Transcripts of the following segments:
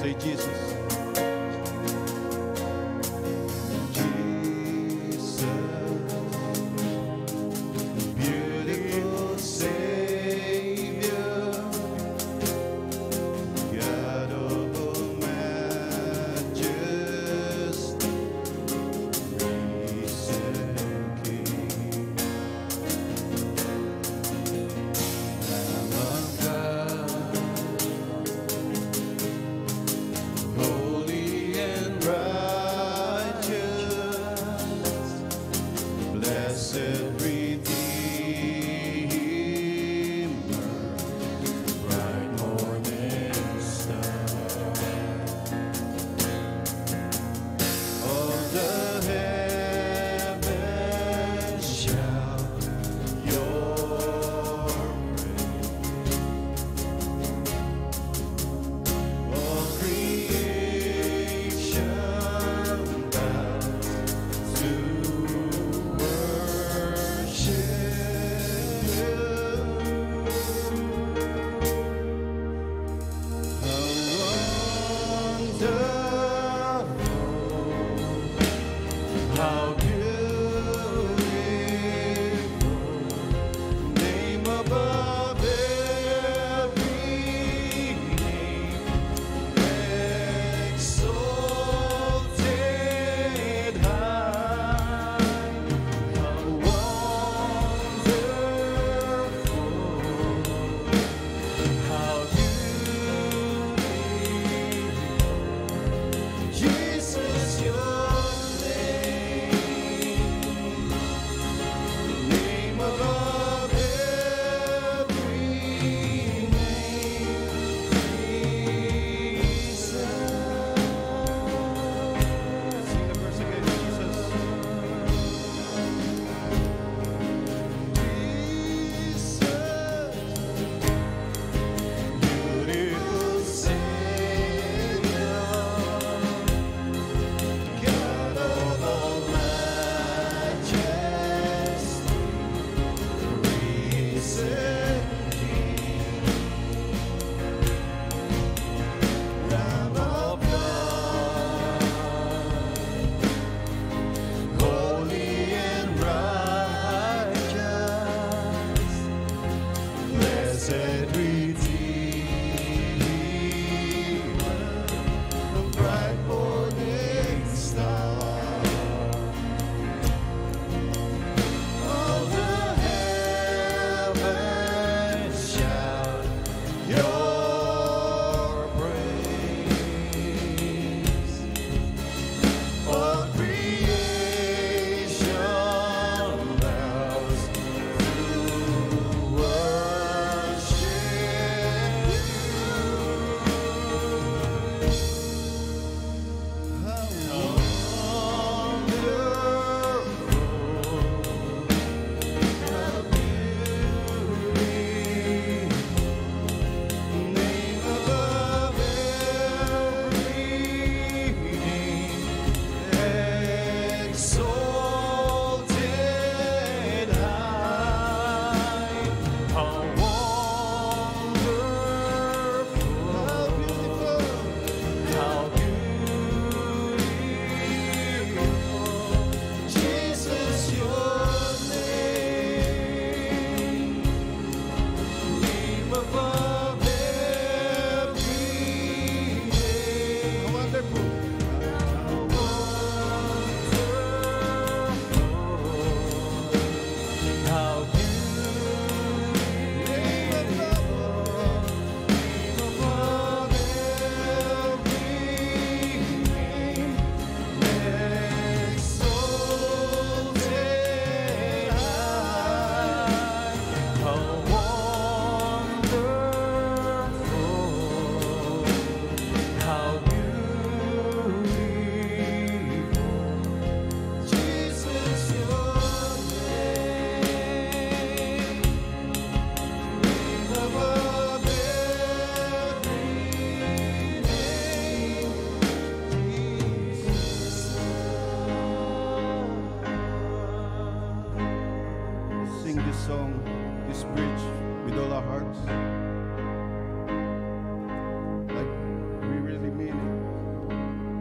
Say Jesus. Oh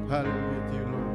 Hallelujah to you, Lord.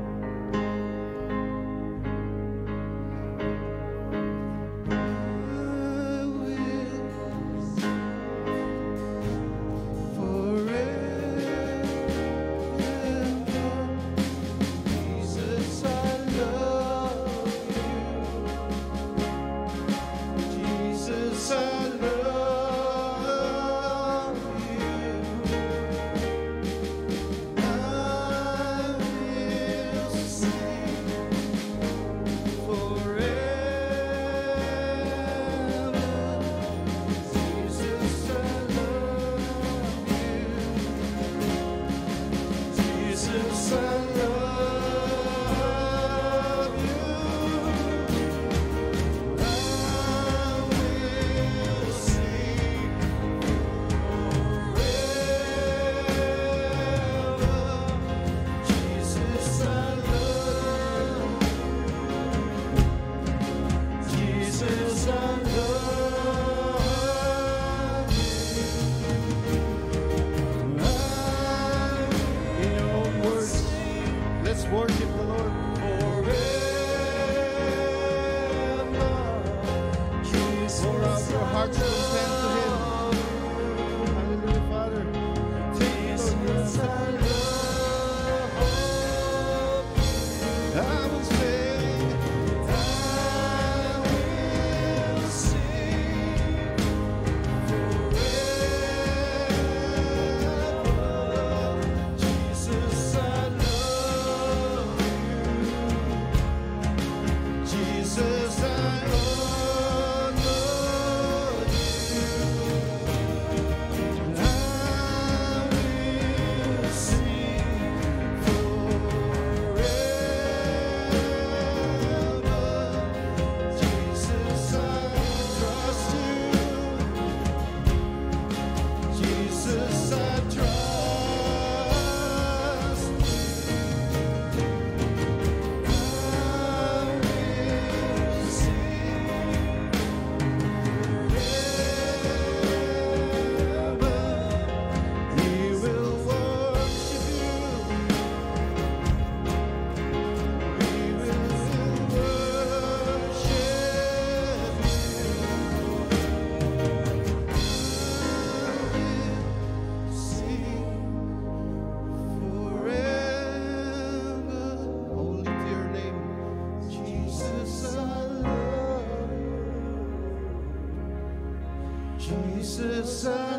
Jesus, I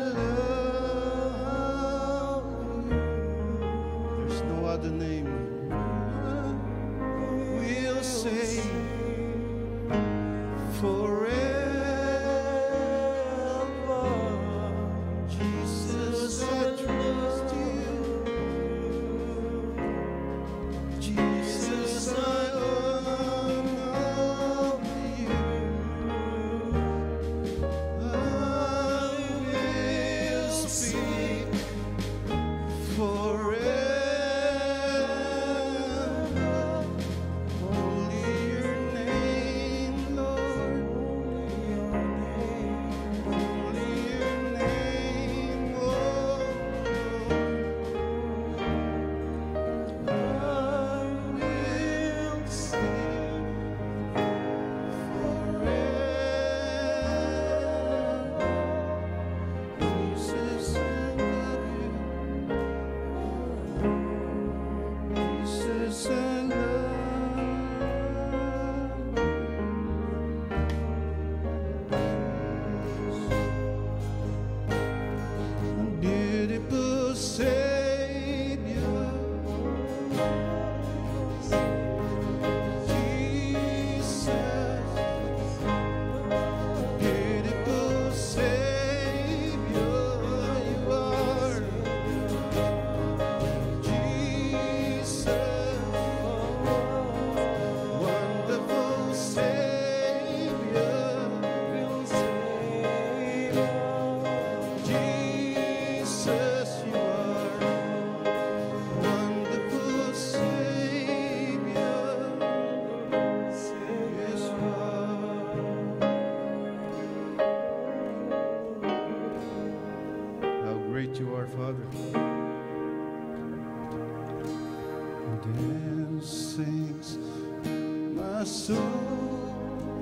love you. There's no other name. We'll say forever. Jesus, I trust you. Jesus, I honor you. I will speak forever. Holy your name, Lord. Holy your name, Lord. I will sing forever. Jesus, I love you. Then sings my soul,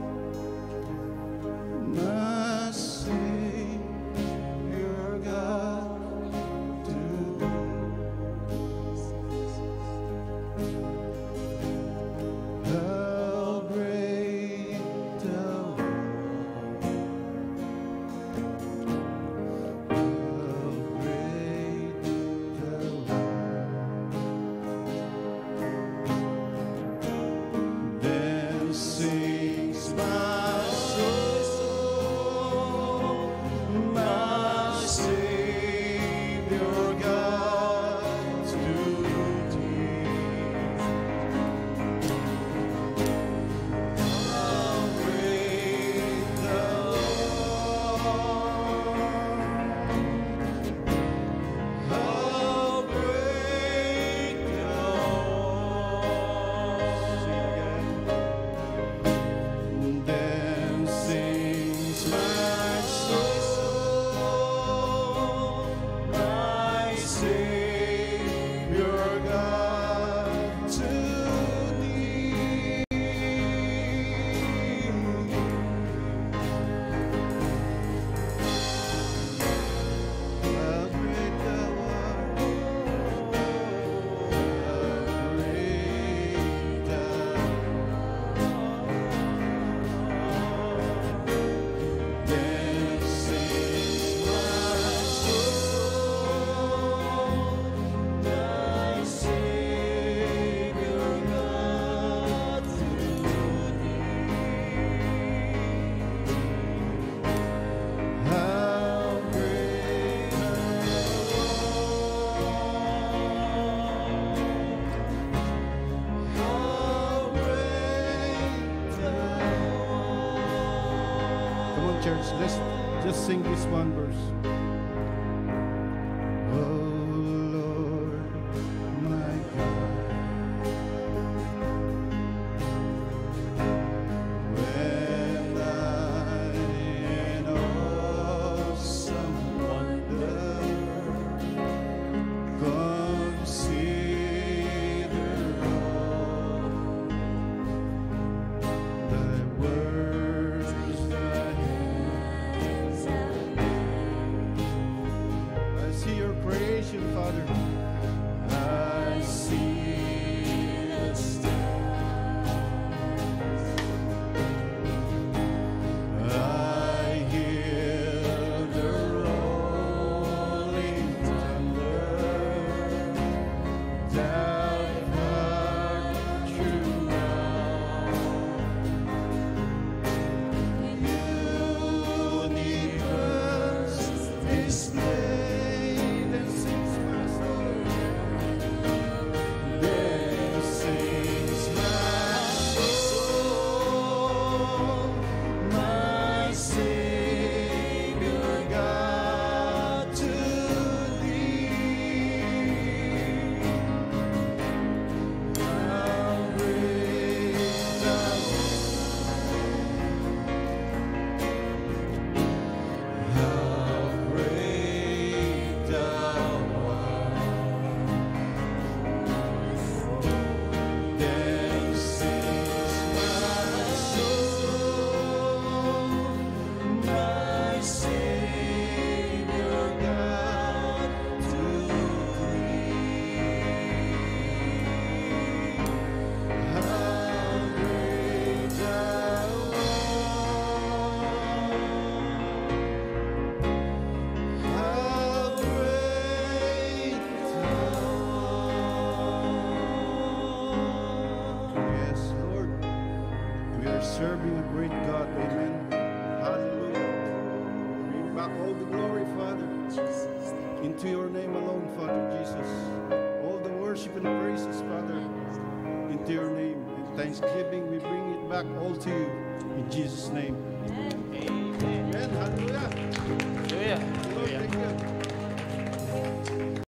my Savior God, to how great thou art, how great thou art. Then sings my soul, my Savior God, to thee. How great thou art, how great thou art. Then sings my soul, my Savior God, to thee. How great thou art, how great thou art. Then sings my soul, my Savior God, to thee. How great thou art, how great thou art. Come on, church, let's just sing this one verse. Oh Lord, my God, when I in awesome wonder consider all thy works, thy hands have made. I see your creation, Father. I see the stars. I hear the rolling thunder. Thou art throughout universe displayed. And sings my soul. Then sings my soul, my Savior God, to thee. How great thou art, how great thou art. Then sings my soul, my Savior God, to thee. How great thou art, how great thou art. Yes, Lord, we are serving a great God. Amen. Hallelujah. Bring back all the glory, Father, into your name alone, Father Jesus. All the worship and praises, Father, into your name. In thanksgiving, we bring it back all to you. In Jesus' name. Amen. Hallelujah. Hallelujah. Lord, thank you.